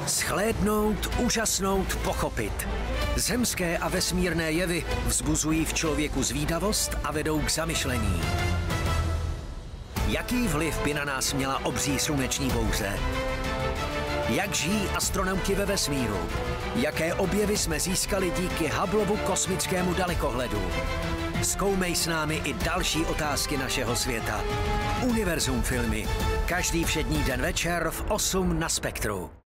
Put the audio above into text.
Shlédnout, úžasnout, pochopit. Zemské a vesmírné jevy vzbuzují v člověku zvídavost a vedou k zamyšlení. Jaký vliv by na nás měla obří sluneční bouře? Jak žijí astronauti ve vesmíru? Jaké objevy jsme získali díky Hubbleovu kosmickému dalekohledu? Zkoumej s námi i další otázky našeho světa. Univerzum filmy. Každý všední den večer v 8 na Spektru.